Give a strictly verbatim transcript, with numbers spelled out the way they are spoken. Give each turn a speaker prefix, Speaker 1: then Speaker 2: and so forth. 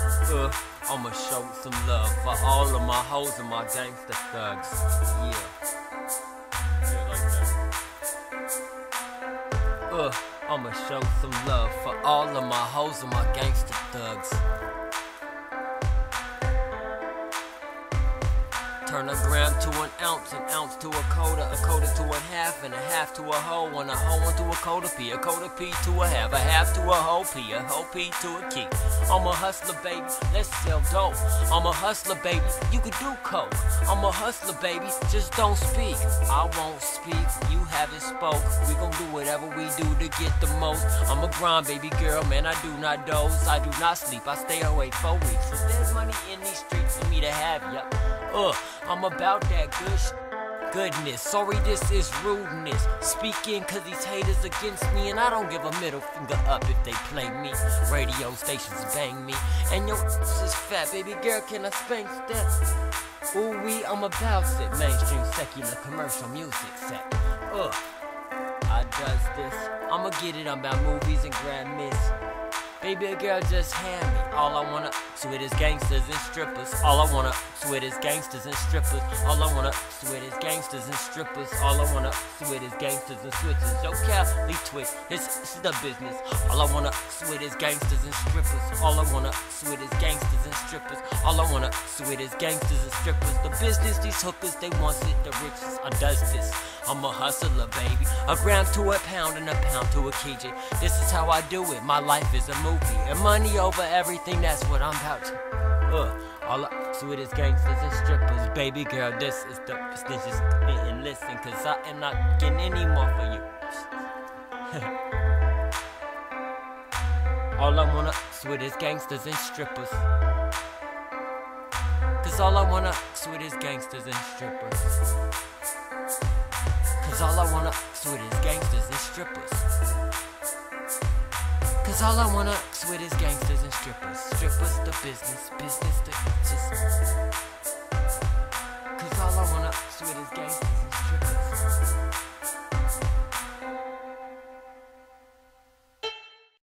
Speaker 1: Uh, I'ma show some love for all of my hoes and my gangster thugs. Yeah. Yeah, like that. Uh, I'ma show some love for all of my hoes and my gangster thugs. Turn a gram to an ounce, an ounce to a quota, a quota to a half, and a half to a hoe, and a hoe into a quota P, a quota P to a half, a half to a hoe P, a hoe P to a key. I'm a hustler, baby, let's sell dope. I'm a hustler, baby, you can do coke. I'm a hustler, baby, just don't speak. I won't speak, you haven't spoke. We gon' do whatever we do to get the most. I'm a grind, baby girl, man, I do not doze. I do not sleep, I stay awake for weeks. If there's money in these streets for me to have, yup. Uh, I'm about that good sh goodness. Sorry, this is rudeness. Speaking cause these haters against me, and I don't give a middle finger up if they play me. Radio stations bang me, and your ass is fat, baby girl, can I spank that? Ooh wee, I'm about it. Mainstream, secular, commercial music set. Uh, I does this. I'ma get it, I'm about movies and grand miss. Baby girl, just hand me. All I wanna sweat is gangsters and strippers. All I wanna sweat is gangsters and strippers. All I wanna sweat is gangsters and strippers. All I wanna sweat is gangsters and switches. Yo, Cali twitch, it's, it's the business. All I wanna sweat is gangsters and strippers. All I wanna sweat is gangsters and strippers. All I wanna sweat is gangsters and strippers. The business, these hookers, they want it the richest. I does this. I'm a hustler, baby. A gram to a pound and a pound to a kg. This is how I do it. My life is a movie. And money over everything, that's what I'm about to. Uh, all I sweat is gangsters and strippers. Baby girl, this is the business. Just and listen, cause I am not getting any more for you. All I wanna sweat is gangsters and strippers. Cause all I wanna sweat is gangsters and strippers. Cause all I wanna sweat is gangsters and strippers. Cause all I wanna sweat is gangsters and strippers. Strippers the business, business the just. Cause all I wanna sweat is gangsters.